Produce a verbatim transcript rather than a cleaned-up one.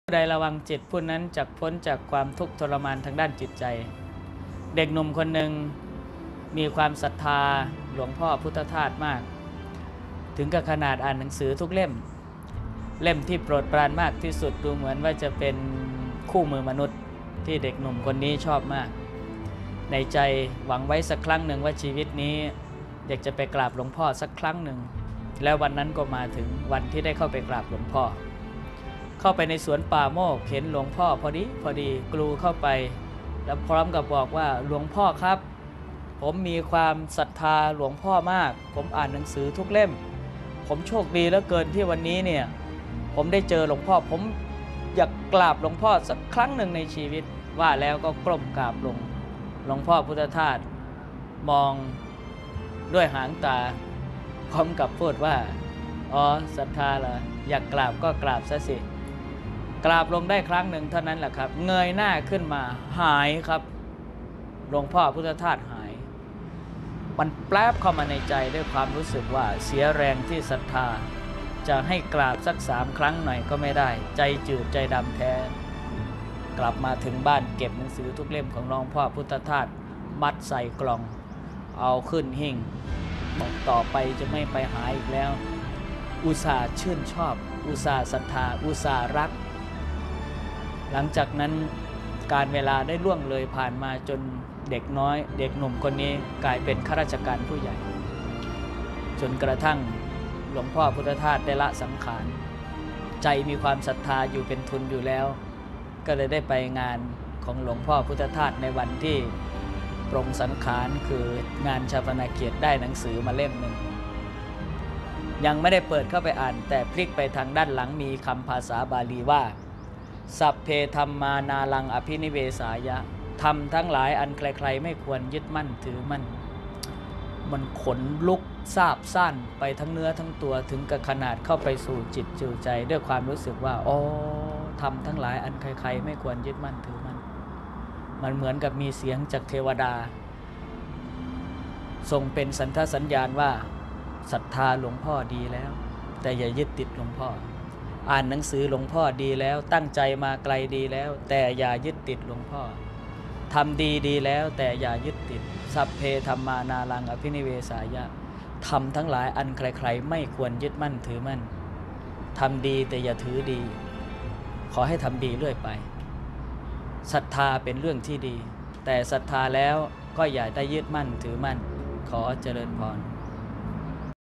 ผู้ใดระวังจิตผู้นั้นจักพ้นจากความทุกข์ทรมานทางด้านจิตใจเด็กหนุ่มคนหนึ่งมีความศรัทธาหลวงพ่อพุทธทาสมากถึงกับขนาดอ่านหนังสือทุกเล่มเล่มที่โปรดปรานมากที่สุดดูเหมือนว่าจะเป็นคู่มือมนุษย์ที่เด็กหนุ่มคนนี้ชอบมากในใจหวังไว้สักครั้งหนึ่งว่าชีวิตนี้อยากจะไปกราบหลวงพ่อสักครั้งหนึ่งแล้ววันนั้นก็มาถึงวันที่ได้เข้าไปกราบหลวงพ่อเข้าไปในสวนป่าโมกเห็นหลวงพ่อพอดีพอดีกลูเข้าไปแล้วพร้อมกับบอกว่าหลวงพ่อครับผมมีความศรัทธาหลวงพ่อมากผมอ่านหนังสือทุกเล่มผมโชคดีเหลือเกินที่วันนี้เนี่ยผมได้เจอหลวงพ่อผมอยากกราบหลวงพ่อสักครั้งหนึ่งในชีวิตว่าแล้วก็กล้มกราบลงหลวงพ่อพุทธทาสมองด้วยหางตาพร้อมกับพูดว่าอ๋อศรัทธาเหรออยากกราบก็กราบซะสิกราบลงได้ครั้งหนึ่งเท่านั้นแหละครับเงยหน้าขึ้นมาหายครับหลวงพ่อพุทธทาสหายมันแปลบเข้ามาในใจด้วยความรู้สึกว่าเสียแรงที่ศรัทธาจะให้กราบสักสามครั้งหน่อยก็ไม่ได้ใจจืดใจดำแท้กลับมาถึงบ้านเก็บหนังสือทุกเล่มของหลวงพ่อพุทธทาสมัดใส่กล่องเอาขึ้นหิ้งบอกต่อไปจะไม่ไปหาอีกแล้วอุตส่าห์ชื่นชอบอุตส่าห์ศรัทธาอุตส่าห์รักหลังจากนั้นการเวลาได้ล่วงเลยผ่านมาจนเด็กน้อยเด็กหนุ่มคนนี้กลายเป็นข้าราชการผู้ใหญ่จนกระทั่งหลวงพ่อพุทธทาสได้ละสังขารใจมีความศรัทธาอยู่เป็นทุนอยู่แล้วก็เลยได้ไปงานของหลวงพ่อพุทธทาสในวันที่ปรงสังขารคืองานชาปนกิจได้หนังสือมาเล่มหนึ่งยังไม่ได้เปิดเข้าไปอ่านแต่พลิกไปทางด้านหลังมีคำภาษาบาลีว่าสัพเพธัมมานาลังอภินิเวสายะธรรมทั้งหลายอันใครๆไม่ควรยึดมั่นถือมั่นมันขนลุกซาบซ่านไปทั้งเนื้อทั้งตัวถึงกับขนาดเข้าไปสู่จิตจิตใจด้วยความรู้สึกว่าอ๋อธรรมทั้งหลายอันใครๆไม่ควรยึดมั่นถือมั่นมันเหมือนกับมีเสียงจากเทวดาทรงเป็นสันทสัญญาณว่าศรัทธาหลวงพ่อดีแล้วแต่อย่ายึดติดหลวงพ่ออ่านหนังสือหลวงพ่อดีแล้วตั้งใจมาไกลดีแล้วแต่อย่ายึดติดหลวงพ่อทำดีดีแล้วแต่อย่ายึดติดสัพเพธัมมานาลังอภินิเวสายะทำทั้งหลายอันใครๆไม่ควรยึดมั่นถือมั่นทำดีแต่อย่าถือดีขอให้ทำดีเรื่อยไปศรัทธาเป็นเรื่องที่ดีแต่ศรัทธาแล้วก็อย่าได้ยึดมั่นถือมั่นขอเจริญพร